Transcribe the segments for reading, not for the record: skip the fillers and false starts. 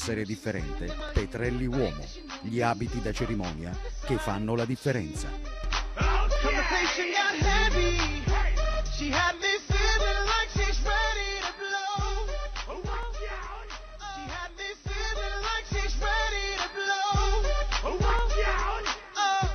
essere differente, Petrelli Uomo, gli abiti da cerimonia che fanno la differenza. Conversation got heavy. She had me feeling like she's ready to blow. She had me feeling like she's ready to blow. Oh.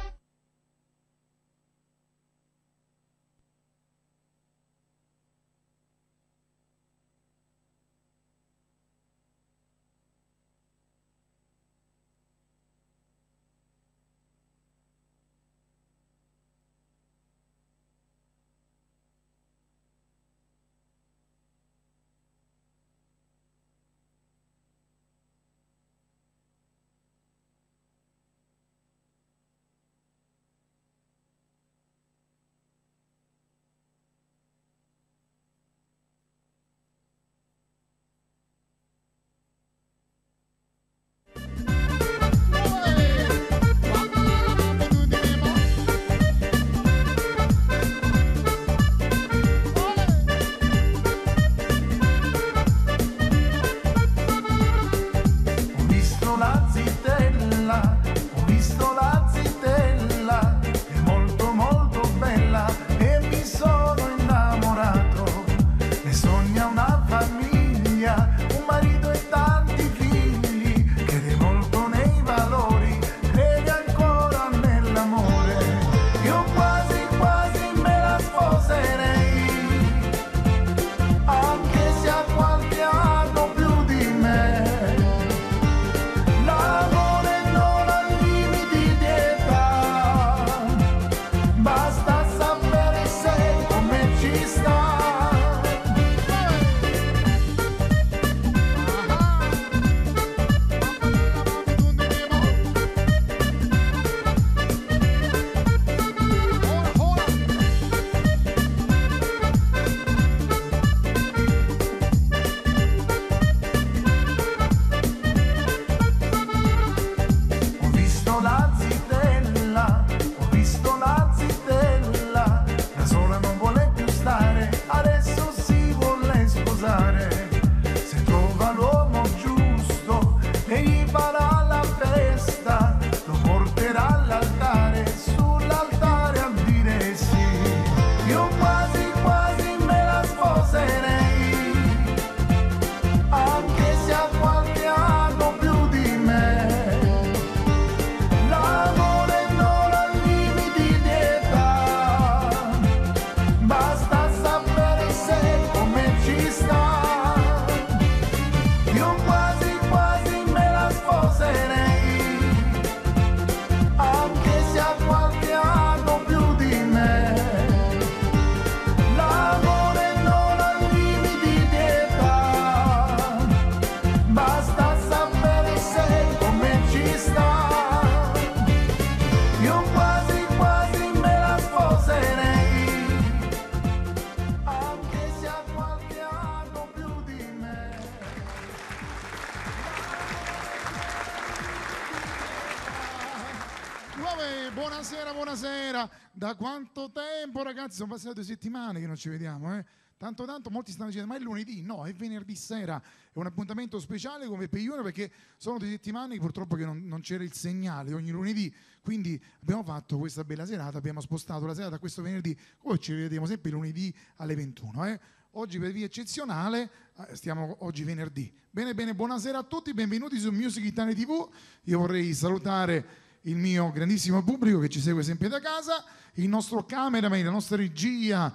Buonasera, da quanto tempo ragazzi? Sono passate 2 settimane che non ci vediamo, Tanto, molti stanno dicendo ma è lunedì? No, è venerdì sera, è un appuntamento speciale come per Junior perché sono 2 settimane purtroppo che non c'era il segnale ogni lunedì, quindi abbiamo fatto questa bella serata, abbiamo spostato la serata a questo venerdì, poi ci vediamo sempre lunedì alle 21. Oggi per via eccezionale, stiamo oggi venerdì. Bene, buonasera a tutti, benvenuti su Music Italia TV. Io vorrei salutare il mio grandissimo pubblico che ci segue sempre da casa, il nostro cameraman, la nostra regia,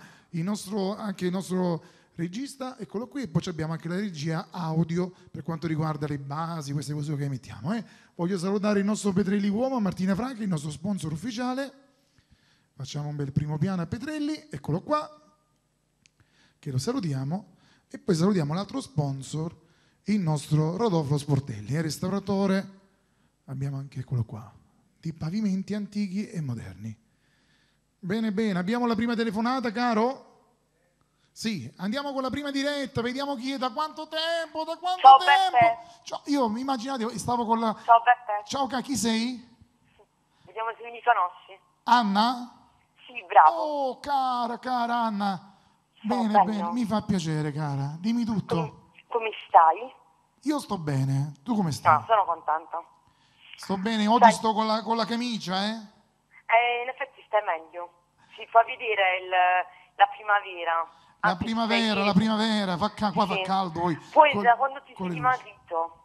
anche il nostro regista, eccolo qui, e poi abbiamo anche la regia audio per quanto riguarda le basi, queste cose che mettiamo. Voglio salutare il nostro Petrelli Uomo, Martina Franchi, il nostro sponsor ufficiale. Facciamo un bel primo piano a Petrelli, eccolo qua, che lo salutiamo, e poi salutiamo l'altro sponsor, il nostro Rodolfo Sportelli, restauratore, abbiamo anche eccolo qua, di pavimenti antichi e moderni. Bene, abbiamo la prima telefonata, caro? Sì, andiamo con la prima diretta, vediamo chi è, da quanto tempo, Ciao Beppe. Ciao, io mi immaginate, stavo con la... Ciao Beppe. Ciao, chi sei? Vediamo se mi conosci. Anna? Sì, bravo. Oh, cara Anna. Ciao, Bene, mi fa piacere, cara. Dimmi tutto. Come stai? Io sto bene, tu come stai? No, sono contenta. Sto bene, oggi Dai. sto con la camicia, eh? In effetti stai meglio. Si fa vedere la primavera. La Anche se primavera, sei- la primavera, qua fa Sì. caldo poi. Poi da quando ti con sei le luci. dimagrito.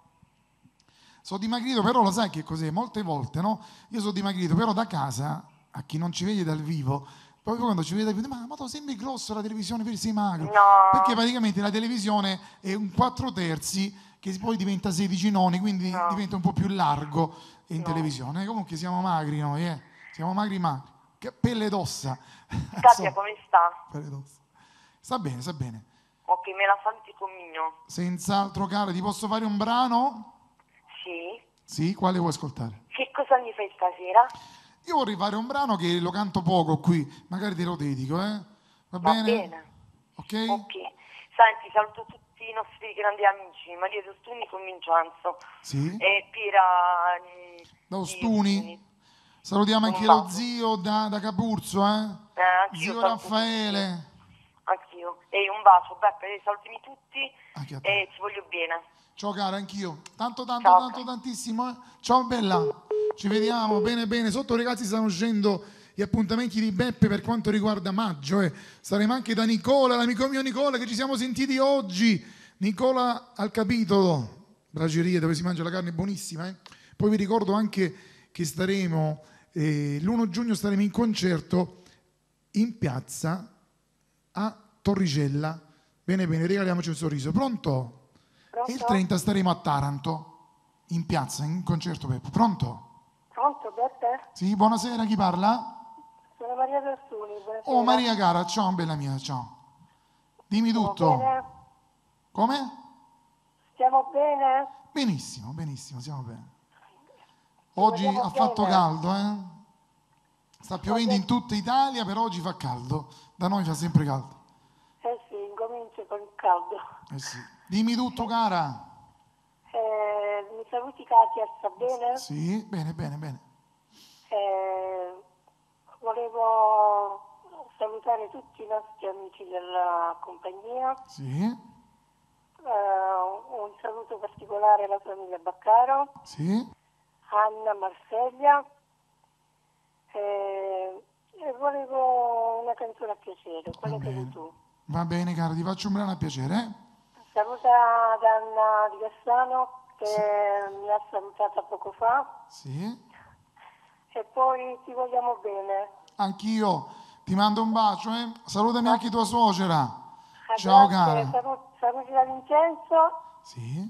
Sono dimagrito, però lo sai che cos'è? Molte volte, no? Io sono dimagrito, però da casa, a chi non ci vede dal vivo, proprio quando ci vede dal vivo, ma tu sembri grosso la televisione, per sei magro. No. Perché praticamente la televisione è un 4/3 che poi diventa 16 noni, quindi No. diventa un po' più largo in No. televisione. Comunque siamo magri noi, eh? Siamo magri magri. Che pelle d'ossa. Katia, Insomma, come sta? pelle d'ossa. Sta bene, sta bene. Ok, me la senti conmiglio? Senz'altro, cara, ti posso fare un brano? Sì. Sì, quale vuoi ascoltare? Che cosa mi fai stasera? Io vorrei fare un brano che lo canto poco qui, magari te lo dedico, eh? Va Va bene? bene. Ok? Ok. Senti, saluto tutti i nostri grandi amici, Maria Tostuni con Vincenzo Sì. e Pira Da di Ostuni. Salutiamo Un anche lo bacio. zio da Capurzo, eh? Anch'io Zio saluto Raffaele. tutti. Anch'io. E un bacio, Beppe, salutami tutti Anche a te. e ci voglio bene. Ciao cara, anch'io. Tanto, Ciao. tantissimo, eh? Ciao bella. Ci vediamo, bene, bene. Sotto ragazzi stanno uscendo gli appuntamenti di Beppe per quanto riguarda maggio, eh. Saremo anche da Nicola, l'amico mio Nicola che ci siamo sentiti oggi. Nicola al capitolo, braceria dove si mangia la carne buonissima, eh. Poi vi ricordo anche che staremo, l'1 giugno staremo in concerto in piazza a Torricella. Bene, bene, regaliamoci un sorriso. Pronto? Pronto? E il 30 staremo a Taranto, in piazza, in concerto Peppo. Pronto? Pronto, Beppe? Sì, buonasera, chi parla? Sono Maria Tostuni. Buonasera. Oh Maria cara, ciao bella mia, ciao. Dimmi tutto. Bene? Come? Stiamo bene? Benissimo, benissimo, siamo bene. Oggi vogliamo ha fatto bene. caldo, eh? Sta piovendo in tutta Italia, però oggi fa caldo. Da noi fa sempre caldo. Eh sì, incomincio con il caldo. Eh sì. Dimmi tutto, cara. Mi saluti Katia, sta bene? Sì, bene, bene, bene. Volevo salutare tutti i nostri amici della compagnia. Sì, Un saluto particolare alla famiglia Baccaro, sì. Anna, Marseglia. E volevo una canzone a piacere, quella che vuoi tu. Va bene, cara, ti faccio un brano a piacere, eh? Saluta Anna Di Cassano che mi ha salutata poco fa Sì. e poi ti vogliamo bene. Anch'io ti mando un bacio, eh? Salutami anche tua suocera. Ciao, Grazie. cara. Saluti da Vincenzo. Sì.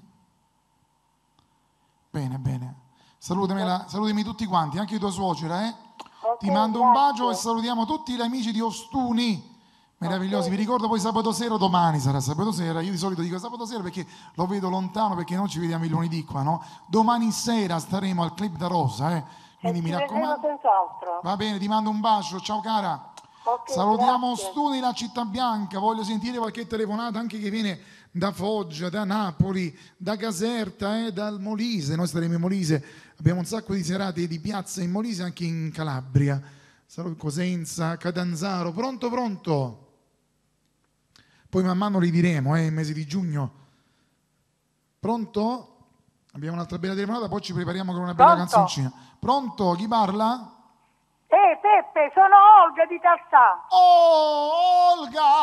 Bene, bene. Salutami tutti quanti, anche tua suocera, eh? Ok, Ti mando un bacio e grazie. salutiamo tutti gli amici di Ostuni. Meravigliosi, vi ricordo poi sabato sera, domani sarà sabato sera, io di solito dico sabato sera perché lo vedo lontano, perché non ci vediamo il lunedì qua, no? Domani sera staremo al Club da Rosa, eh? Quindi mi Ci vedremo raccomando. senz'altro. Va bene, ti mando un bacio, ciao cara. Ok, Salutiamo grazie. Ostuni, la città bianca, voglio sentire qualche telefonata anche che viene da Foggia, da Napoli, da Caserta, dal Molise, noi staremo in Molise, abbiamo un sacco di serate di piazza in Molise, anche in Calabria, Cosenza, Catanzaro, pronto, pronto? Poi man mano li diremo, il mese di giugno. Pronto? Abbiamo un'altra bella telefonata, poi ci prepariamo con una bella Pronto? canzoncina. Pronto? Chi parla? Peppe, sono Olga di Tarzà. Oh,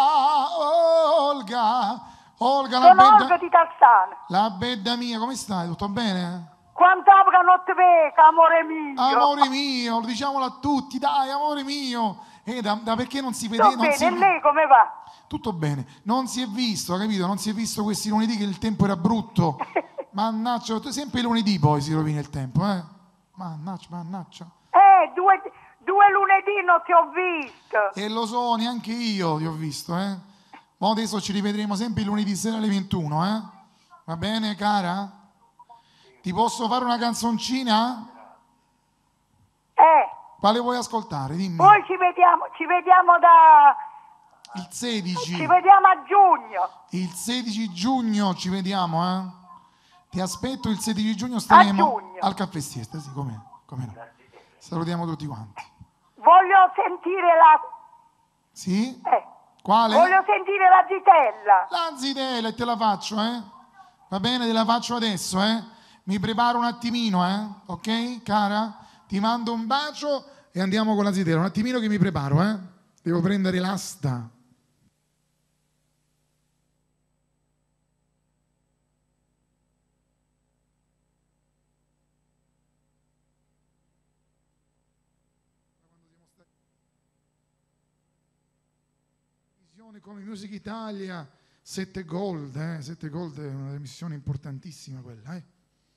Olga, Sono Olga di Tarzana. la bedda mia, come stai? Tutto bene? Quanto apra non ti vedo, amore mio. Amore mio, diciamolo a tutti, dai, amore mio. Da perché non si vede? Sto Non bene, si e lei come va? Tutto bene, non si è visto, capito? Non si è visto questi lunedì che il tempo era brutto. Mannaggia, sempre i lunedì poi si rovina il tempo, eh? Mannaggia. Due lunedì non ti ho visto. E lo so, neanche io ti ho visto, eh? Ma adesso ci rivedremo sempre il lunedì sera alle 21, eh? Va bene, cara? Ti posso fare una canzoncina? Quale vuoi ascoltare? Dimmi. Poi ci vediamo Il 16. ci vediamo a giugno. Il 16 giugno ci vediamo, eh? Ti aspetto il 16 giugno, staremo giugno. al Caffè Siesta, sì, come no. Salutiamo tutti quanti. Voglio sentire Sì? eh, Quale? voglio sentire la zitella. La zitella, e te la faccio, eh? Va bene, te la faccio adesso, eh? Mi preparo un attimino, ok, cara? Ti mando un bacio e andiamo con la zitella. Un attimino che mi preparo, eh? Devo prendere l'asta. Come Music Italia, 7 Gold, 7 Gold è una missione importantissima quella, eh.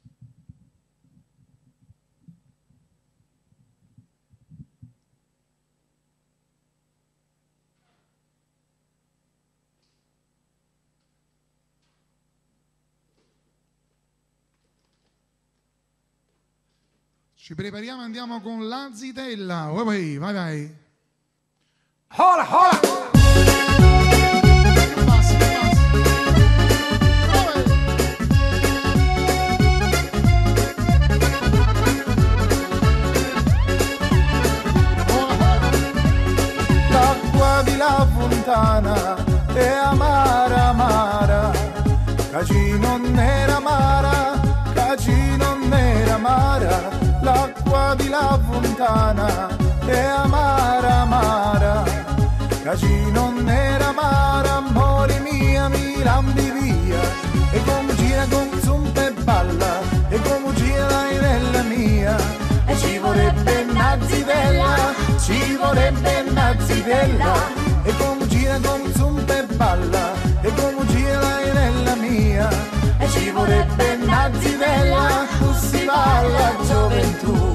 Ci prepariamo, andiamo con la zitella. Vai, vai, vai. Hola, hola. Passi, passi. L'acqua di la fontana è amara, amara. Caci non era amara, caci non era amara. L'acqua di la fontana è amara, amara. Caci non era amara, amore mia, mi lambi via. E come gira con zumpa e balla, e come gira l'ainella mia. E ci vorrebbe una zitella, ci vorrebbe una zitella. E come gira con zumpa e balla, e come gira l'ainella mia. E ci vorrebbe una zitella, così va la gioventù.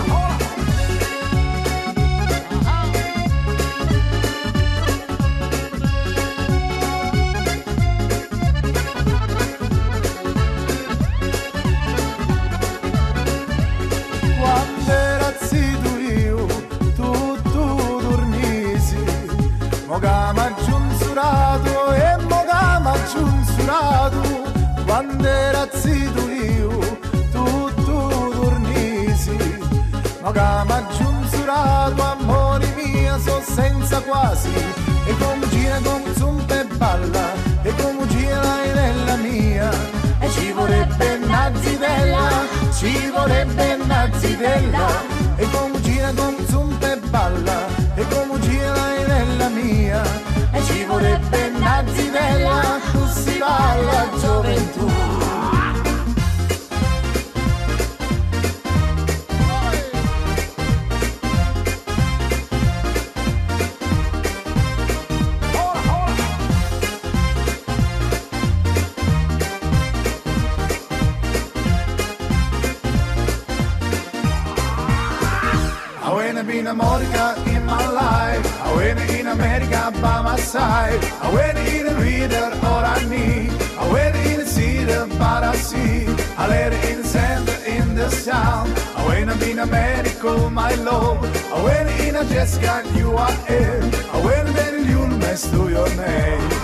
Mogama giunsurato e mogama giunsurato, quando era zitto io, tu dormisi. Mogama giunsurato, amore mia, so senza quasi, e come gira con zumpa e balla, e come gira l'ainella mia. E ci vorrebbe una zitella, ci vorrebbe una zitella, e come gira con zumpa e balla, e come gira l'ainella mia. E ci vorrebbe una zitella, così va la gioventù. I wanna be in America in my life. I wanna in America by my side. I wanna eat a reader all I need. I wanna in a cedar but I see. I let it in the center in the sound. I wanna be in America, my love. I wanna in a Jessica, you are in. I wanna be in you mess to your name.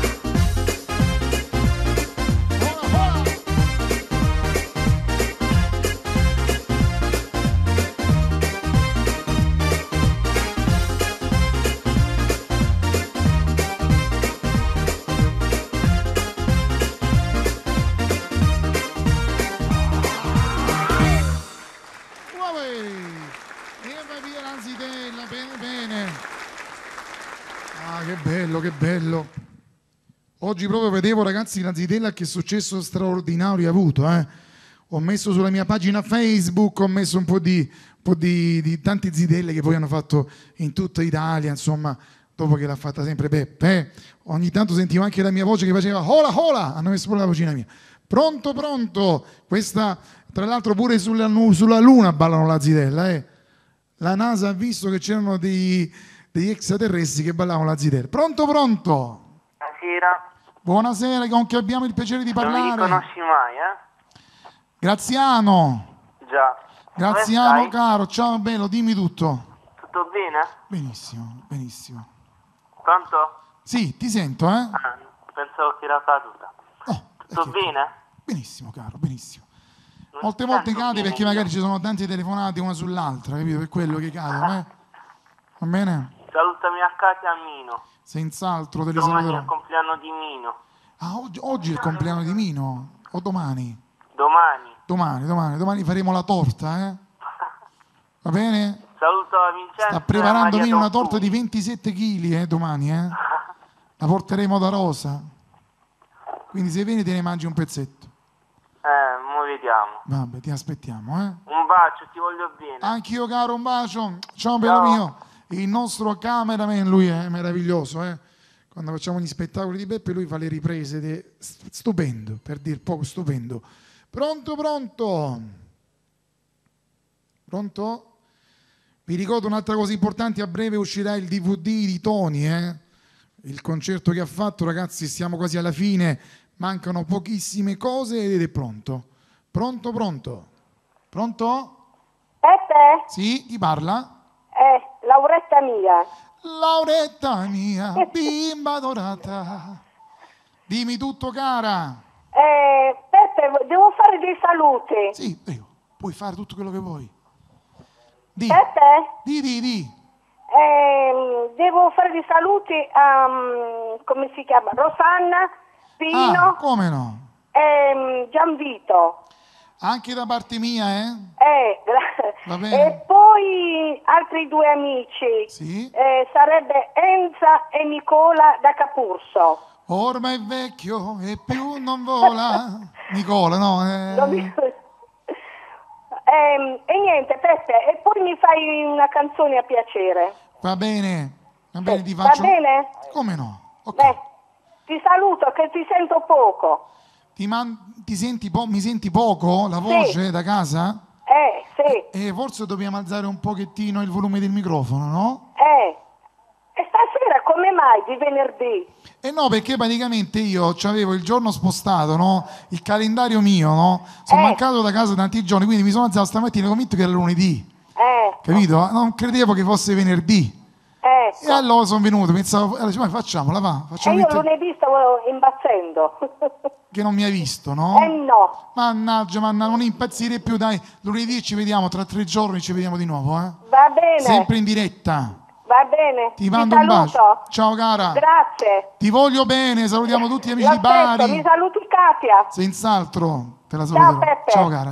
Che bello. Oggi proprio vedevo, ragazzi, la zitella, che successo straordinario ha avuto, eh. Ho messo sulla mia pagina Facebook, ho messo un po' di tante zitelle che poi hanno fatto in tutta Italia, insomma, dopo che l'ha fatta sempre Peppe. Ogni tanto sentivo anche la mia voce che faceva hola hola, hanno messo pure la vocina mia. Pronto, pronto. Questa, tra l'altro, pure sulla Luna ballano la zitella, eh. La NASA ha visto che c'erano degli extraterrestri che ballavano la zitella. Pronto, pronto? Buonasera. Buonasera, con chi abbiamo il piacere di parlare? Non mi conosci mai, eh? Graziano. Già. Graziano, Come stai? caro, ciao bello, dimmi tutto. Tutto bene? Benissimo, benissimo. Pronto? Sì, ti sento, eh? Ah, pensavo che era caduta. Oh, Tutto perché- bene? Benissimo, caro, benissimo. Non Molte ti volte sento cade bene perché io. magari ci sono tante telefonate una sull'altra, capito? Per quello che cadono, eh? Va bene? Salutami a casa a Mino. Senz'altro te li Domani è saluterò. il compleanno di Mino. Ah, oggi è il compleanno di Mino. o domani? Domani. Faremo la torta, Va bene? Saluto a Vincenzo. Sta preparando e a Mina una Maria torta di 27 kg, domani, La porteremo da Rosa. Quindi se vieni te ne mangi un pezzetto. Mo vediamo. Vabbè, ti aspettiamo, Un bacio, ti voglio bene. Anch'io, caro, un bacio. Ciao, bello mio. Il nostro cameraman, lui è meraviglioso, Quando facciamo gli spettacoli di Beppe, lui fa le riprese. Stupendo, per dir poco, stupendo. Pronto? Pronto? Vi ricordo un'altra cosa importante, a breve uscirà il DVD di Tony, Il concerto che ha fatto, ragazzi, siamo quasi alla fine, mancano pochissime cose ed è pronto. Pronto? Peppe? Sì, chi parla? Lauretta mia. Lauretta mia, bimba dorata. Dimmi tutto, cara. Peppe, devo fare dei saluti. Sì, prego, puoi fare tutto quello che vuoi. Di. Peppe? Di. Devo fare dei saluti a, come si chiama? Rosanna, Pino come no? e Gianvito. Anche da parte mia, Va bene. E poi altri due amici. Sì. Sarebbe Enza e Nicola da Capurso. Ormai è vecchio e più non vola. Nicola, no? E niente, Peppe, e poi mi fai una canzone a piacere. Va bene, ti faccio. Va bene? Come no? Ok. Beh, ti saluto che ti sento poco. Mi senti poco la voce da casa? Sì. Forse dobbiamo alzare un pochettino il volume del microfono, no? E stasera come mai di venerdì? No, perché praticamente io c'avevo il giorno spostato, no? Il calendario mio, no? Sono mancato da casa tanti giorni, quindi mi sono alzato stamattina convinto che era lunedì. Capito? Non credevo che fosse venerdì. E allora sono venuto, pensavo, ma facciamola, va. Io lunedì stavo impazzendo. Che non mi hai visto, no? No. Mannaggia, non impazzire più, dai. Lunedì ci vediamo, tra 3 giorni ci vediamo di nuovo, Va bene. Sempre in diretta. Va bene. Ti mando un bacio. Ciao, cara. Grazie. Ti voglio bene, salutiamo tutti gli amici di Bari. Mi saluti Katia. Senz'altro, te la saluto. Ciao Peppe. Ciao, cara.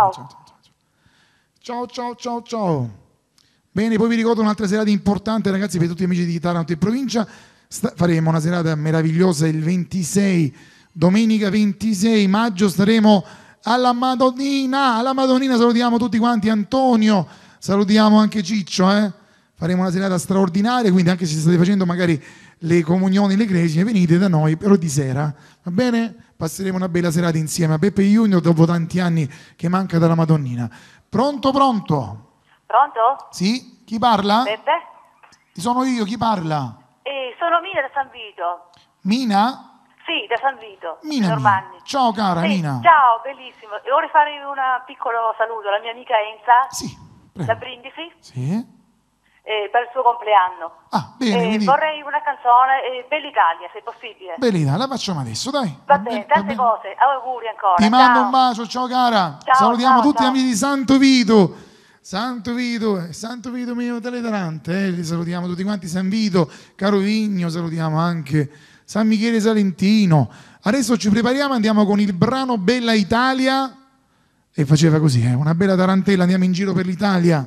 Ciao. Bene, poi vi ricordo un'altra serata importante, ragazzi, per tutti gli amici di Taranto e provincia. Faremo una serata meravigliosa il 26, domenica 26 maggio, staremo alla Madonnina. Salutiamo tutti quanti, Antonio, salutiamo anche Ciccio, Faremo una serata straordinaria, quindi anche se state facendo magari le comunioni, le cresime, venite da noi, però di sera, va bene? Passeremo una bella serata insieme a Beppe Junior dopo tanti anni che manca dalla Madonnina. Pronto? Pronto? Sì? Chi parla? Peppe? Sono io, chi parla? Sono Mina da San Vito. Mina? Sì, da San Vito. Mina. Normanni. Ciao cara, sì, Mina. Ciao, bellissimo. E vorrei fare un piccolo saluto alla mia amica Enza. Sì, prego. Da Brindisi. Sì. Per il suo compleanno. Bene, quindi... Vorrei una canzone, Bella Italia, se possibile. Bella Italia, la facciamo adesso, dai. Va bene, tante cose. Auguri ancora. Ti mando un bacio, ciao cara. Salutiamo tutti gli amici di Santo Vito. Santo Vito mio Teletarante, li salutiamo tutti quanti. San Vito, Carovigno, salutiamo anche San Michele Salentino. Adesso ci prepariamo, andiamo con il brano Bella Italia. E faceva così, una bella tarantella, andiamo in giro per l'Italia.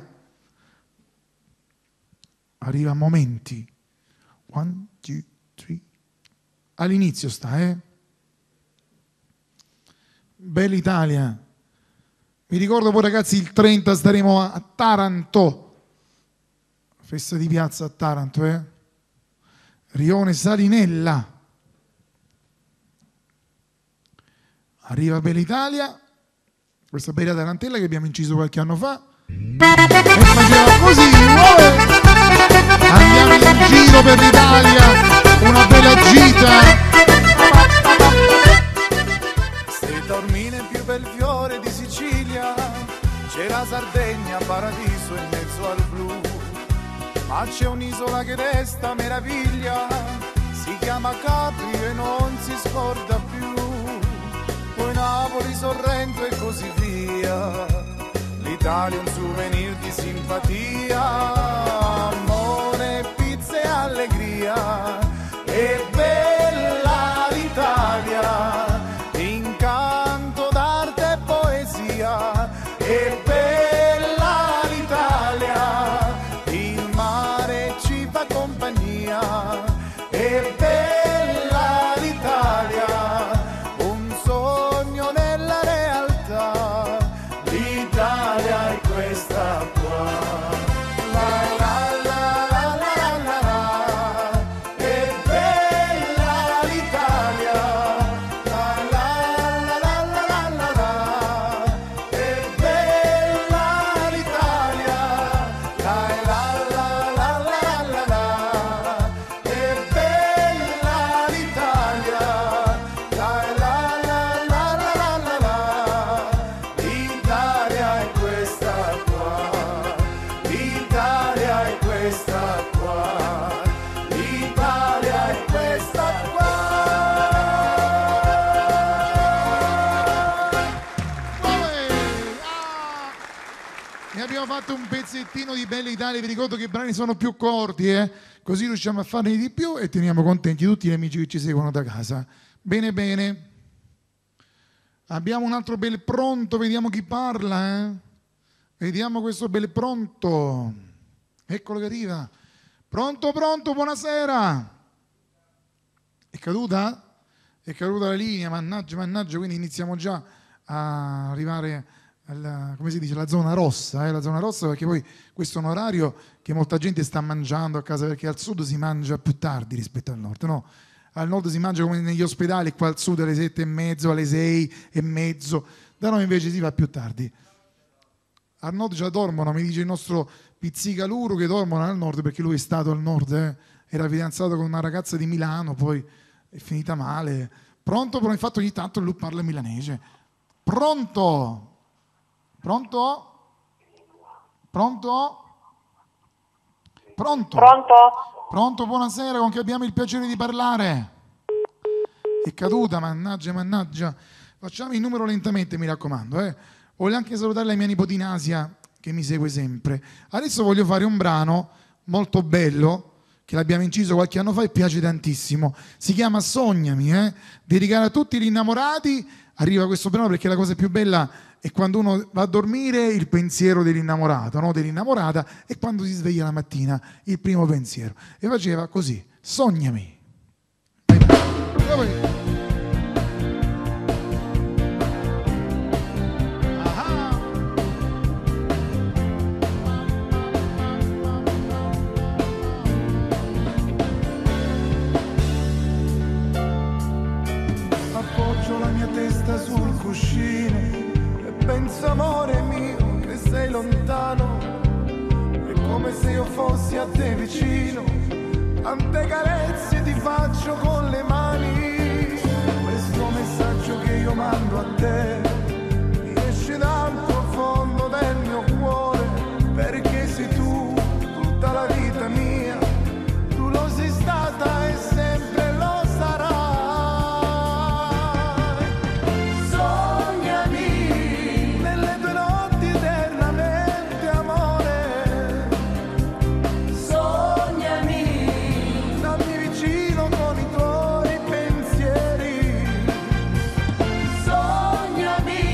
Arriva a momenti. 1, 2, 3. All'inizio sta, Bella Italia. Vi ricordo poi, ragazzi, il 30 staremo a Taranto. Festa di piazza a Taranto, Rione Salinella. Arriva Bella Italia. Questa bella tarantella che abbiamo inciso qualche anno fa. E faceva così, andiamo in giro per l'Italia, una bella gita. Se dormi nel più bel fiore di Sicilia, c'è la Sardegna, paradiso in mezzo al blu, ma c'è un'isola che resta meraviglia, si chiama Capri e non si scorda più, poi Napoli, Sorrento e così via. L'Italia è un souvenir di simpatia, amore, pizza e allegria. È bella l'Italia, incanta è bella l'Italia, il mare ci fa compagnia, è bella l'Italia, un sogno nella realtà, l'Italia è questa qua. Fatto un pezzettino di Bella Italia, vi ricordo che i brani sono più corti, così riusciamo a farne di più e teniamo contenti tutti gli amici che ci seguono da casa. Bene, bene. Abbiamo un altro bel pronto, vediamo chi parla. Vediamo questo bel pronto. Eccolo che arriva. Pronto, pronto, buonasera. È caduta? È caduta la linea, mannaggia, mannaggia, quindi iniziamo già a arrivare come si dice, la zona rossa, la zona rossa, perché poi questo è un orario che molta gente sta mangiando a casa, perché al sud si mangia più tardi rispetto al nord, no? Al nord si mangia come negli ospedali, qua al sud alle 7:30, alle 6:30, da noi invece si va più tardi. Al nord già dormono, mi dice il nostro Pizzicaluro che dormono al nord perché lui è stato al nord, era fidanzato con una ragazza di Milano, poi è finita male. Pronto? Però infatti ogni tanto lui parla milanese. Pronto? Pronto? Pronto? Pronto? Pronto? Pronto, buonasera, con chi abbiamo il piacere di parlare? È caduta, mannaggia, mannaggia. Facciamo il numero lentamente, mi raccomando. Voglio anche salutare la mia nipotina Asia, che mi segue sempre. Adesso voglio fare un brano molto bello, che l'abbiamo inciso qualche anno fa e piace tantissimo. Si chiama Sognami, dedicato a tutti gli innamorati. Arriva questo brano perché la cosa più bella è quando uno va a dormire, il pensiero dell'innamorato, no? Dell'innamorata, e quando si sveglia la mattina il primo pensiero. E faceva così: sognami. Appoggio la mia testa sul cuscino e penso, amore mio, che sei lontano. È come se io fossi a te vicino. Tante carezze ti faccio con le mani. Questo messaggio che io mando a te mi esce dal profondo del mio cuore, perché sei tu tutta la vita mia. Tu lo sei stata e sempre lo sarai. Sognami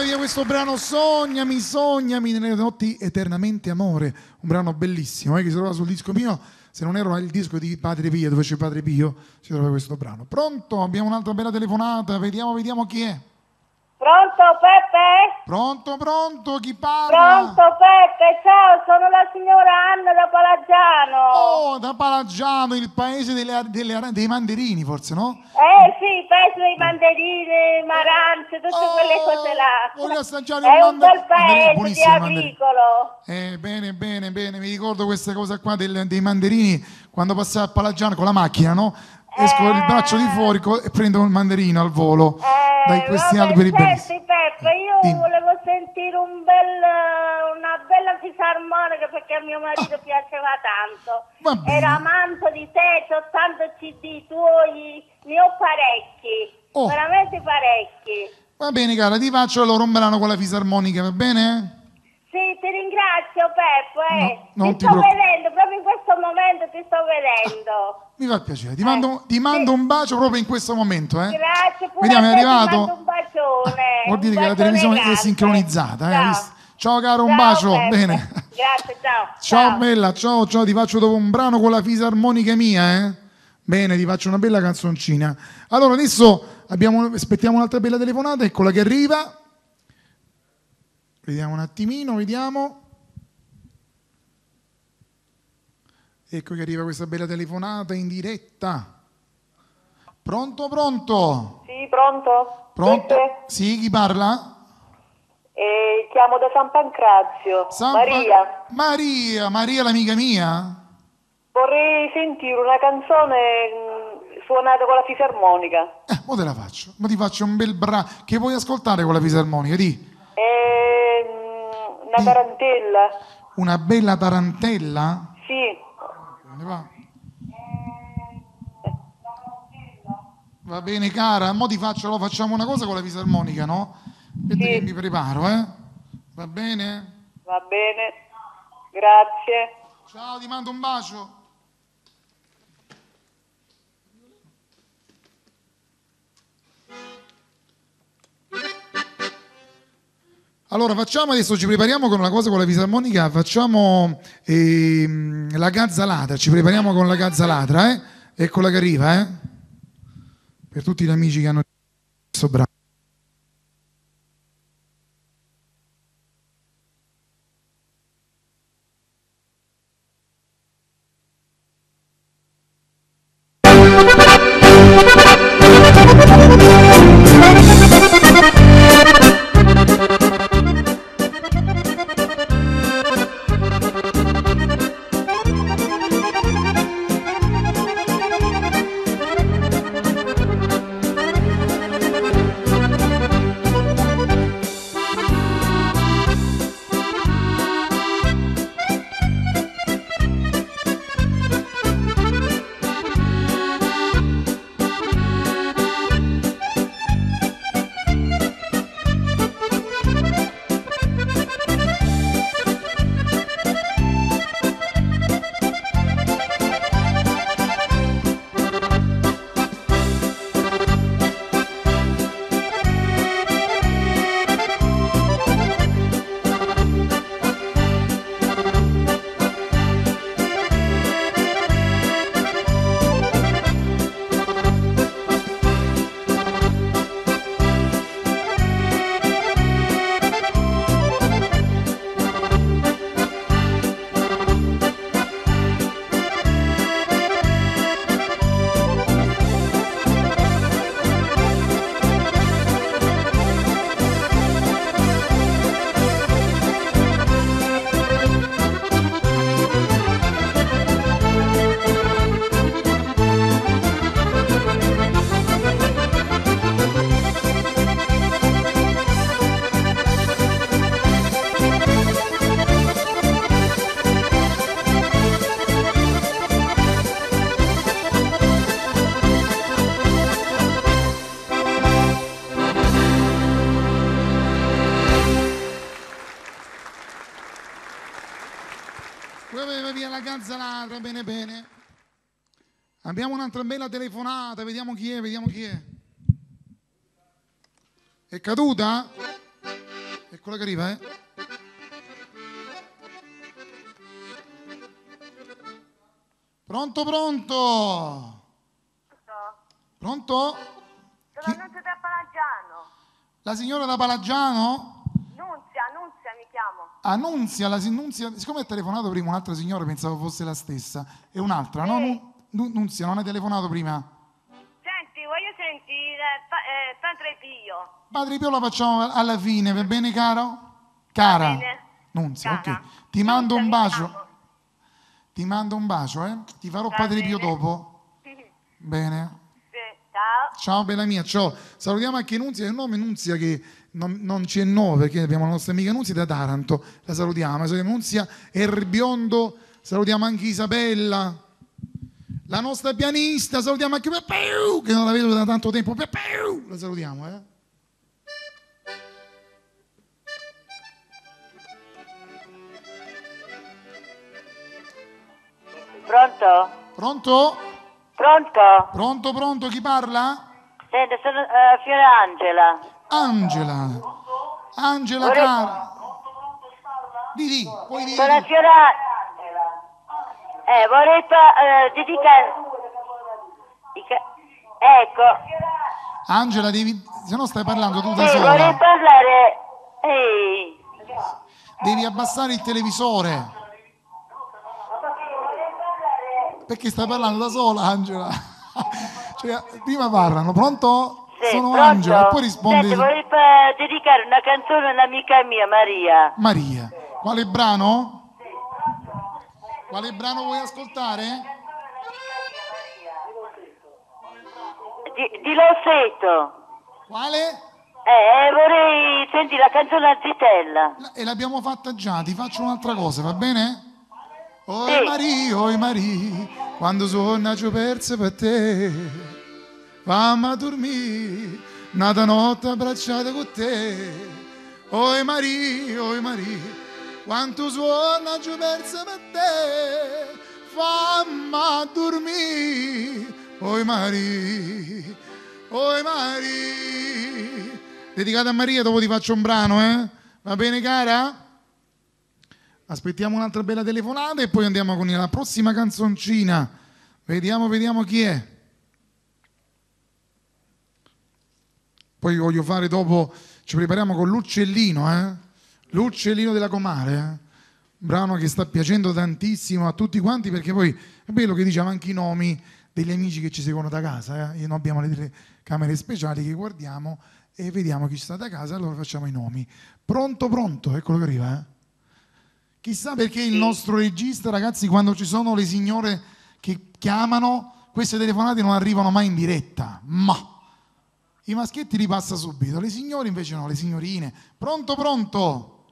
Portami via questo brano, sognami, sognami nelle notti eternamente amore, un brano bellissimo che si trova sul disco mio, se non era il disco di Padre Pio, dove c'è Padre Pio, si trova questo brano. Pronto? Abbiamo un'altra bella telefonata, vediamo chi è. Pronto Peppe? Pronto, chi parla? Pronto Peppe, ciao, sono la signora Anna da Palaggiano. Oh, da Palaggiano, il paese dei mandarini forse, no? Sì, paese dei mandarini, marance, tutte quelle cose là. Voglio assaggiare È un bel paese di buonissimo il mandarino. agricolo. Bene, mi ricordo questa cosa qua dei mandarini, quando passavo a Palaggiano con la macchina, no? Esco il braccio di fuori e prendo il mandarino al volo dai questi alberi bellissimi. Senti Peppe, io volevo sentire una bella fisarmonica perché a mio marito piaceva tanto. Va bene. Era amante di te, ho tanto CD tuoi, ne ho parecchi, veramente parecchi. Va bene cara, ti faccio allora un brano con la fisarmonica, va bene? Sì, ti ringrazio Peppe. No, non ti ti sto preoccupare. vedendo, proprio in questo momento ti sto vedendo. Mi fa piacere, ti mando un bacio proprio in questo momento. Grazie, pure Vediamo, è a te, ti arrivato. mando un bacione. Vuol dire Un che la bacione televisione è grande. sincronizzata. Ciao. Hai visto? Ciao caro, un Ciao, bacio. Peppe. Bene. Grazie, ciao. Ciao bella, ciao, ti faccio dopo un brano con la fisarmonica mia, Bene, ti faccio una bella canzoncina. Allora, adesso aspettiamo un'altra bella telefonata, eccola che arriva. Vediamo un attimino, vediamo. Ecco che arriva questa bella telefonata in diretta. Pronto? Sì, pronto? Pronto? Peppe? Sì, chi parla? Chiamo da San Pancrazio. Maria, l'amica mia? Vorrei sentire una canzone suonata con la fisarmonica. Mo te la faccio. Mo ti faccio un bel brano. Che vuoi ascoltare con la fisarmonica? Di. Una tarantella. Una bella tarantella? Sì. Va. Va bene cara, mo facciamo una cosa con la fisarmonica, no? Aspetta che mi preparo, Va bene? Va bene. Grazie. Ciao, ti mando un bacio. Allora facciamo adesso, ci prepariamo con una cosa con la fisarmonica, facciamo la gazzalatra, ci prepariamo con la gazzalatra, Eccola che arriva, Per tutti gli amici che hanno questo brano. Via la gazzalatra, bene bene. Abbiamo un'altra bella telefonata, vediamo chi è. È caduta? Eccola che arriva, Pronto, pronto? Pronto? Sono Nunzia da Palagiano. La signora da Palagiano? Nunzia mi chiamo. Annunzia, Nunzia, siccome ha telefonato prima un'altra signora, pensavo fosse la stessa. È un'altra, no? Nunzia, non hai telefonato prima? Senti, voglio sentire Padre Pio. Padre Pio la facciamo alla fine, va bene, caro? Cara? Va bene. Nunzia, Cara. ok. Ti mando un mi bacio. chiamo. Ti mando un bacio, Ti farò Va Padre Pio bene. dopo. Bene. Sì, ciao. Ciao bella mia, ciao. Salutiamo anche Nunzia, è un nome Nunzia che non c'è nome perché abbiamo la nostra amica Nunzia da Taranto, la salutiamo. Nunzia Erbiondo, salutiamo anche Isabella, la nostra pianista, salutiamo anche Peppeu, che non la vedo da tanto tempo, Peppeu, la salutiamo, Pronto? Pronto? Pronto? Pronto, pronto, chi parla? Senti, sono Fiorangela. Angela Vorrei- cara. Di, puoi dire. Sono Fiorangela. Vorrei dedicare... Ecco. Angela, se no stai parlando tu da Sì, sola. vorrei parlare... Ehi. Devi abbassare il televisore. Perché stai parlando da sola, Angela? Cioè, prima parlano, pronto? Sì, Sono pronto? Angela, e poi rispondi Senti, vorrei dedicare una canzone a un'amica mia, Maria. Maria. Quale brano? Quale brano vuoi ascoltare? Di Lossetto. Quale? Vorrei sentire la canzone a Zitella. E l'abbiamo fatta già, ti faccio un'altra cosa, va bene? Oi Sì. Maria, quando sono giù perso per te, fammi a dormire, nata notte abbracciata con te. Oi Maria, quanto suona giù perso per te, fammi a dormire. Oi Maria, dedicata a Maria, dopo ti faccio un brano, va bene cara? Aspettiamo un'altra bella telefonata e poi andiamo con la prossima canzoncina. Vediamo chi è. Poi voglio fare dopo, ci prepariamo con l'Uccellino, L'Uccellino della Comare, Un brano che sta piacendo tantissimo a tutti quanti, perché poi è bello che diciamo anche i nomi degli amici che ci seguono da casa, Noi abbiamo le telecamere speciali che guardiamo e vediamo chi sta da casa, allora facciamo i nomi. Pronto, eccolo che arriva, Chissà perché il nostro regista, ragazzi, quando ci sono le signore che chiamano, queste telefonate non arrivano mai in diretta. Ma i maschietti li passa subito, le signore invece no, le signorine. Pronto? Pronto?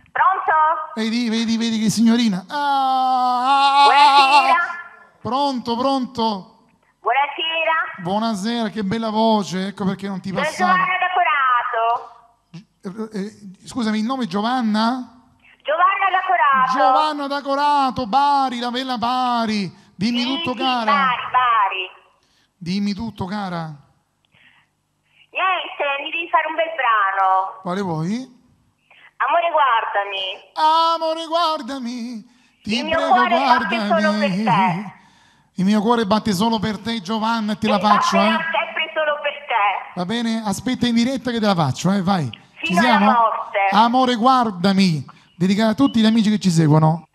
Vedi che signorina. Buonasera. Pronto? Buonasera. Buonasera, che bella voce, ecco perché non ti Sono passava. Giovanna da Corato. Scusami, il nome è Giovanna? Giovanna da Corato. Giovanna da Corato, Bari, la bella Bari. Dimmi tutto, cara. Bari. Dimmi tutto, cara. Niente, mi devi fare un bel brano. Quale vuoi? Amore, guardami. Amore, guardami. Ti Il mio prego, cuore batte guardami. solo per te. Il mio cuore batte solo per te, Giovanna, e te la faccio, Batterà sempre solo per te. Va bene? Aspetta in diretta che te la faccio, vai. Ci Fino alla siamo? morte. Amore, guardami. Dedicata a tutti gli amici che ci seguono.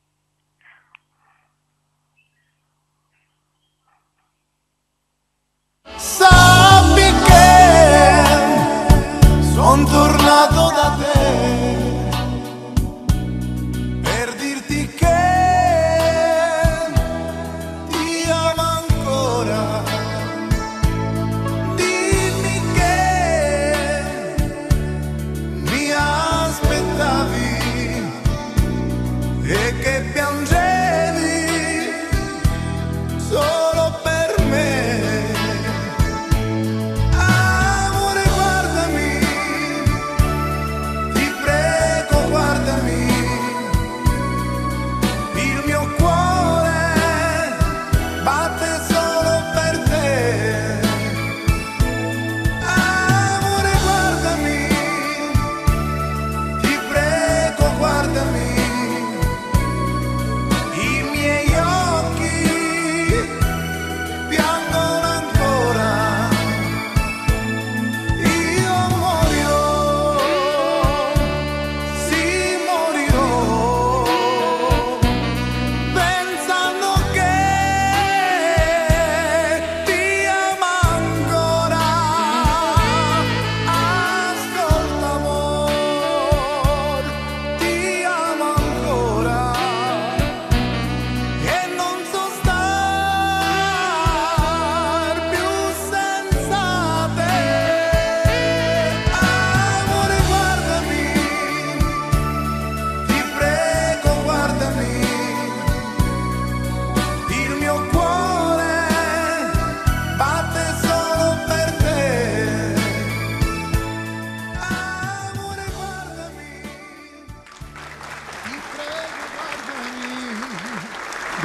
Sappi che son tornato da te per dirti che ti amo ancora. Dimmi che mi aspettavi e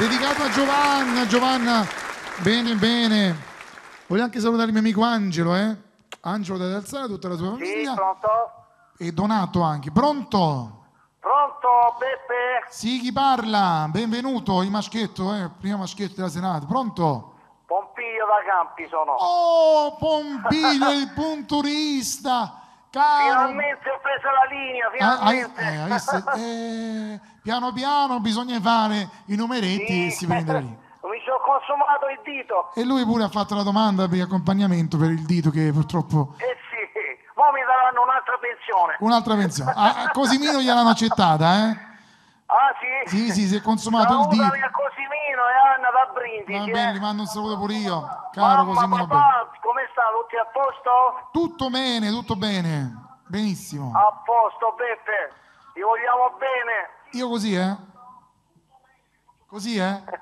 Dedicato a Giovanna. Giovanna, bene, bene. Voglio anche salutare il mio amico Angelo, Angelo da Alzara, tutta la sua famiglia. Sì, pronto? E Donato anche. Pronto? Pronto, Beppe? Sì, chi parla? Benvenuto, il maschietto, primo maschietto della serata. Pronto? Pompiglio da Campi sono. Oh, Pompiglio, il punturista. Caro. Finalmente ho preso la linea, finalmente. Piano piano bisogna fare i numeretti e si prende la linea. Mi sono consumato il dito. E lui pure ha fatto la domanda per accompagnamento per il dito che purtroppo... Eh sì, ora mi daranno un'altra pensione. Un'altra pensione. A Cosimino gliel'hanno accettata, Ah sì? Sì, si è consumato il dito. Salutami a Cosimino e Anna da Brindisi. Va bene, gli mando un saluto pure io. Caro Mamma, Cosimino. papà, come sta? Tutti a posto? Tutto bene, tutto bene. Benissimo. A posto, Beppe. Ti vogliamo bene. Io così, Così,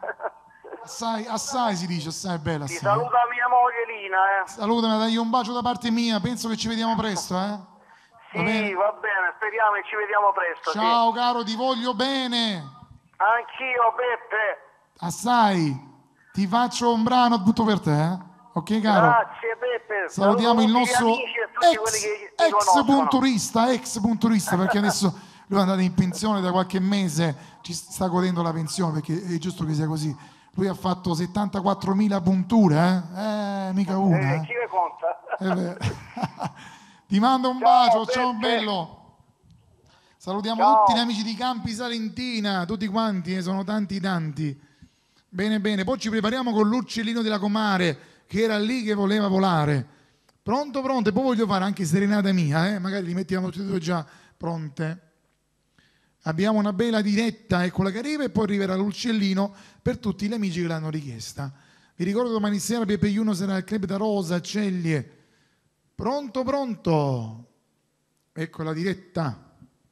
Assai si dice, assai è bella. Ti Assai. saluta mia moglie Lina, Salutami, dai un bacio da parte mia. Penso che ci vediamo presto, Sì, va bene, speriamo che ci vediamo presto. Ciao sì. caro, ti voglio bene. Anch'io, Beppe. Assai. Ti faccio un brano tutto per te, Ok, caro? Grazie, Beppe. Salutiamo il Saluto tutti nostro gli amici e tutti quelli che mi conoscono. ex punturista, perché adesso lui è andato in pensione da qualche mese, ci sta godendo la pensione, perché è giusto che sia così. Lui ha fatto 74.000 punture, mica una. Chi le conta? Ti mando un bacio, ciao bello. Salutiamo tutti gli amici di Campi Salentina, tutti quanti, sono tanti. Bene, bene, poi ci prepariamo con l'uccellino della comare, che era lì che voleva volare. Pronto, e poi voglio fare anche serenata mia, magari li mettiamo tutti e due già pronte. Abbiamo una bella diretta, eccola che arriva, e poi arriverà l'uccellino per tutti gli amici che l'hanno richiesta. Vi ricordo domani sera Pepe Juno sarà al Club da Rosa, Ceglie. Pronto. Ecco la diretta.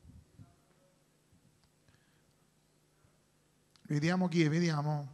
Vediamo chi è, vediamo.